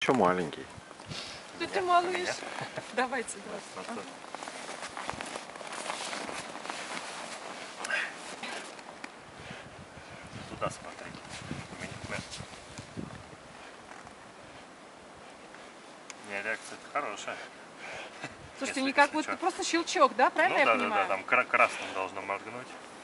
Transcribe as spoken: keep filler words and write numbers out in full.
что маленький? Да ты малыш. Давайте, давайте. Туда смотри. Не, реакция хорошая. Слушайте, не как вот просто щелчок, да? Правильно ну, я да, понимаю? да, да, там красным должно моргнуть.